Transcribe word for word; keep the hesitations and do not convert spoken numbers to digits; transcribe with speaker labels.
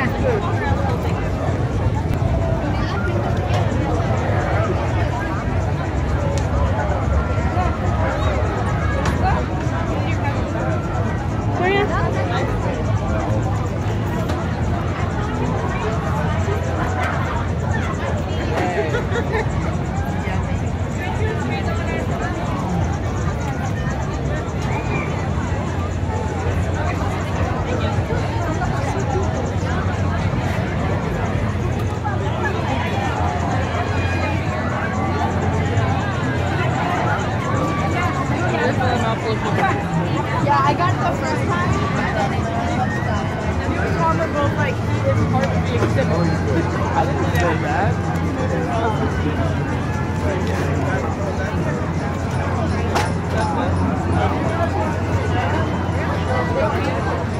Speaker 1: Yeah, I got it the first time, but then it you and Tom are both like, it's hard to be exhibited.
Speaker 2: I didn't say that.
Speaker 1: Thank you.